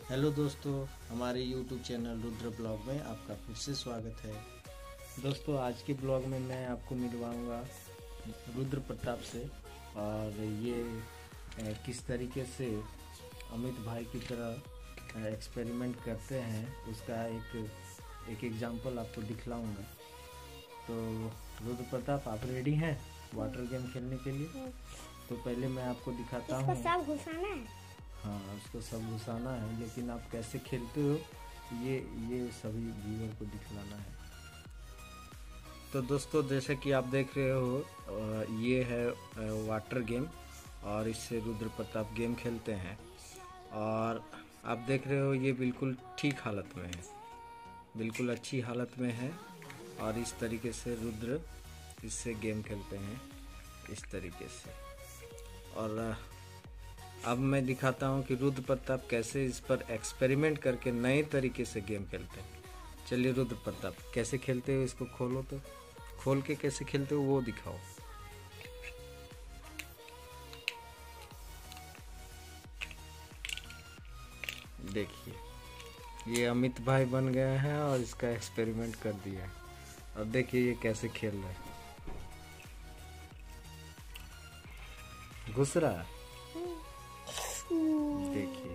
Hello दोस्तों, हमारे YouTube channel Rudra blog में आपका फिर से स्वागत है। दोस्तों, आज के ब्लॉग में मैं आपको मिलवाऊंगा रुद्र प्रताप से, और ये किस तरीके से अमित भाई की तरह एक्सपेरिमेंट करते हैं उसका एक एग्जांपल आपको दिखलाऊंगा। तो रुद्र प्रताप, आप रेडी हैं वाटर गेम खेलने के लिए? तो पहले मैं आपको दिखाता हूँ। सब घुसाना है। हाँ, उसको सब घुसाना है, लेकिन आप कैसे खेलते हो ये सभी व्यूअर को दिखलाना है। तो दोस्तों, जैसे कि आप देख रहे हो, ये है वाटर गेम, और इससे रुद्र प्रताप गेम खेलते हैं। और आप देख रहे हो ये बिल्कुल ठीक हालत में है, बिल्कुल अच्छी हालत में है। और इस तरीके से रुद्र इससे गेम खेलते हैं, इस तरीके से। और अब मैं दिखाता हूँ कि रुद्र प्रताप कैसे इस पर एक्सपेरिमेंट करके नए तरीके से गेम खेलते हैं। चलिए रुद्र प्रताप, कैसे खेलते हो इसको खोलो, तो खोल के कैसे खेलते हो वो दिखाओ। देखिए, ये अमित भाई बन गए हैं और इसका एक्सपेरिमेंट कर दिया है। अब देखिए ये कैसे खेल रहे हैं। घुस रहा है, देखिए।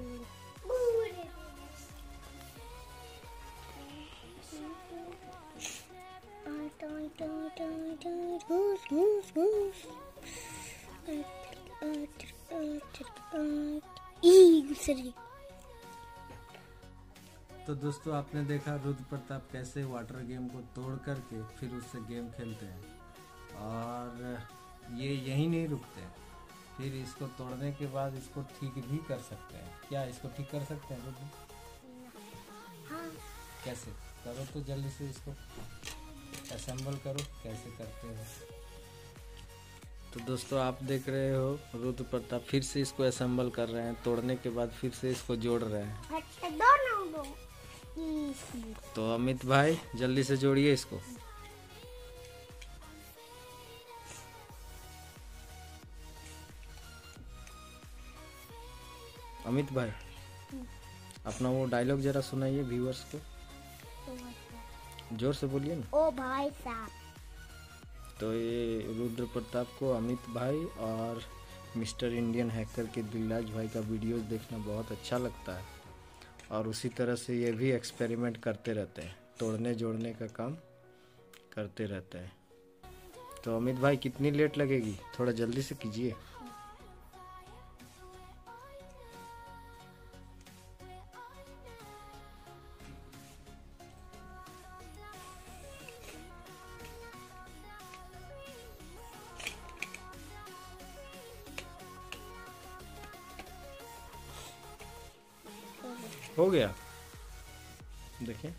तो दोस्तों, आपने देखा रुद्र प्रताप कैसे वाटर गेम को तोड़ करके फिर उससे गेम खेलते हैं। और ये यहीं नहीं रुकते, फिर इसको तोड़ने के बाद इसको ठीक भी कर सकते हैं। क्या इसको ठीक कर सकते हैं रुद्र? हाँ। कैसे करो तो जल्दी से इसको असेंबल करो, कैसे करते हो। तो दोस्तों, आप देख रहे हो रुद्र प्रताप फिर से इसको असेंबल कर रहे हैं, तोड़ने के बाद फिर से इसको जोड़ रहे हैं। तो अमित भाई, जल्दी से जोड़िए इसको। अमित भाई, अपना वो डायलॉग जरा सुनाइए व्यूअर्स को, जोर से बोलिए ना। ओ भाई साहब। तो ये रुद्र प्रताप को अमित भाई और मिस्टर इंडियन हैकर के दिलराज भाई का वीडियोस देखना बहुत अच्छा लगता है, और उसी तरह से ये भी एक्सपेरिमेंट करते रहते हैं, तोड़ने जोड़ने का काम करते रहते हैं। तो अमित भाई, कितनी लेट लगेगी, थोड़ा जल्दी से कीजिए। हो गया, देखिए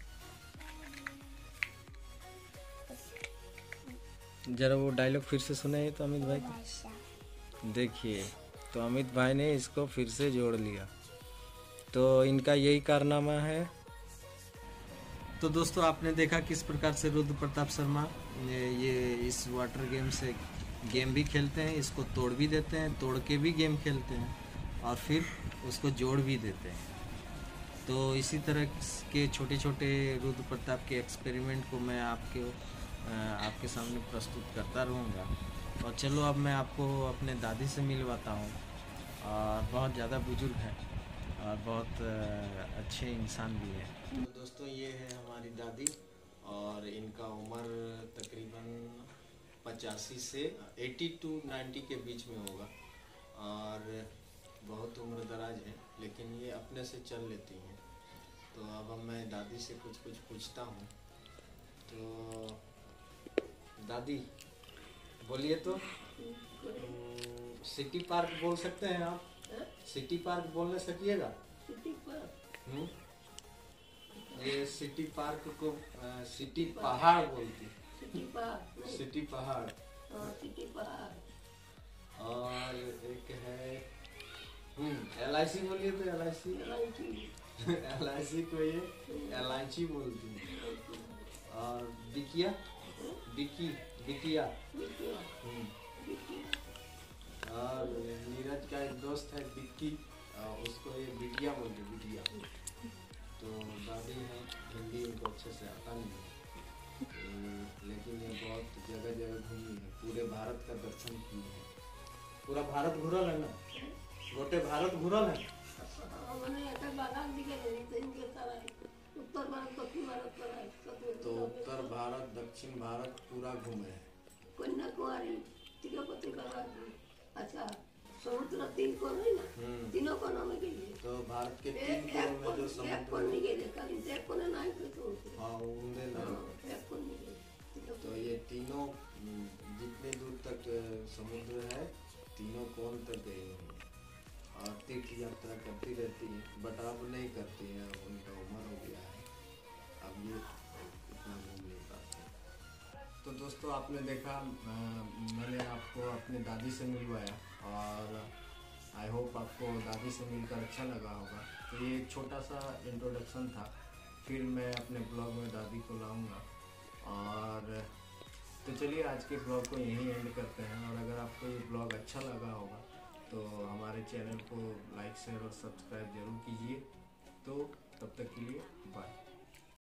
जरा वो डायलॉग फिर से सुनाइए तो अमित भाई को। देखिए, तो अमित भाई ने इसको फिर से जोड़ लिया। तो इनका यही कारनामा है। तो दोस्तों, आपने देखा किस प्रकार से रुद्र प्रताप शर्मा ये इस वाटर गेम से गेम भी खेलते हैं, इसको तोड़ भी देते हैं, तोड़ के भी गेम खेलते हैं, और फिर उसको जोड़ भी देते हैं। तो इसी तरह के छोटे छोटे रुद्र प्रताप के एक्सपेरिमेंट को मैं आपके सामने प्रस्तुत करता रहूँगा। और चलो, अब मैं आपको अपने दादी से मिलवाता हूँ, और बहुत ज़्यादा बुजुर्ग है और बहुत अच्छे इंसान भी है। तो दोस्तों, ये है हमारी दादी, और इनका उम्र तकरीबन 85 से 80 to 90 के बीच में होगा, और बहुत उम्र दराज है, लेकिन ये अपने से चल लेती हैं। तो अब मैं दादी से कुछ पूछता हूँ। तो दादी, बोलिए तो, सिटी पार्क बोल सकते हैं आप? सिटी पार्क बोलने सकिएगा? ये सिटी पार्क को सिटी पहाड़ बोलती, सिटी पहाड़। और एक है LIC, बोलिए तो LIC। LIC को ये LIC बोलती है। और बिकिया, बिकिया। और नीरज का एक दोस्त है बिक्की, उसको ये बिटिया बोलते बिटिया। तो दादी है, हिंदी उनको अच्छे से आता नहीं है, लेकिन ये बहुत जगह जगह घूमी है, पूरे भारत का दर्शन की है। पूरा भारत घूरल है ना, गोटे भारत घूरल है। तो उत्तर भारत दक्षिण भारत पूरा घूमे है। कन्याकुमारी, तिरुपति बालाजी, अच्छा समुद्र 3 कोण है ना, तीनों कोनों में गई। तो भारत के 3 कोण में जो एक कोण नहीं गई, खाली एक कोण नहीं गई। हाँ उनके नहीं, एक कोण नहीं गई। तो ये तीनों जितने दूर तक समुद्र है तीनों कोण तक गई हुई है और तीर्थ यात्रा करती रहती है, बट अब नहीं करती है, उनका उम्र हो गया है, अब ये इतना घूम नहीं पाते। तो दोस्तों आपने देखा, मैंने आपको अपनी दादी से मिलवाया और आई होप आपको दादी से मिलकर अच्छा लगा होगा। तो ये एक छोटा सा इंट्रोडक्शन था, फिर मैं अपने ब्लॉग में दादी को लाऊंगा। और तो चलिए आज के ब्लॉग को यहीं एंड करते हैं, और अगर आपको ये ब्लॉग अच्छा लगा होगा तो हमारे चैनल को लाइक शेयर और सब्सक्राइब जरूर कीजिए। तो तब तक के लिए बाय।